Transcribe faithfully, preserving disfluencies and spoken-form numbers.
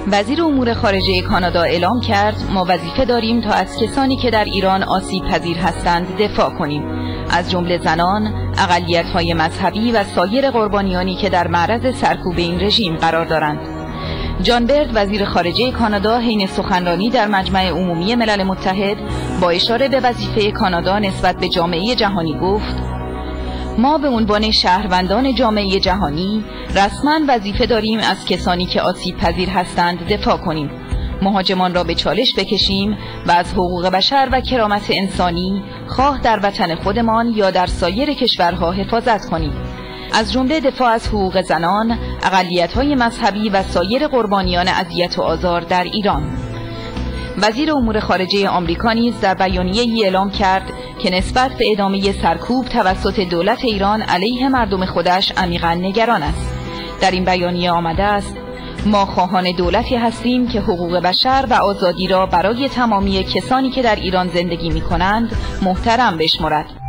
وزیر امور خارجه کانادا اعلام کرد ما وظیفه داریم تا از کسانی که در ایران آسیب پذیر هستند دفاع کنیم، از جمله زنان، اقلیت‌های مذهبی و سایر قربانیانی که در معرض سرکوب این رژیم قرار دارند. جان برد وزیر خارجه کانادا حین سخنرانی در مجمع عمومی ملل متحد با اشاره به وظیفه کانادا نسبت به جامعه جهانی گفت: ما به عنوان شهروندان جامعه جهانی رسما وظیفه داریم از کسانی که آسیب پذیر هستند دفاع کنیم، مهاجمان را به چالش بکشیم و از حقوق بشر و کرامت انسانی خواه در وطن خودمان یا در سایر کشورها حفاظت کنیم، از جمله دفاع از حقوق زنان، اقلیت‌های مذهبی و سایر قربانیان اذیت و آزار در ایران. وزیر امور خارجه آمریکا نیز در بیانیه‌ای اعلام کرد که نسبت به ادامه سرکوب توسط دولت ایران علیه مردم خودش عمیقاً نگران است. در این بیانیه آمده است: ما خواهان دولتی هستیم که حقوق بشر و آزادی را برای تمامی کسانی که در ایران زندگی می‌کنند محترم بشمرد.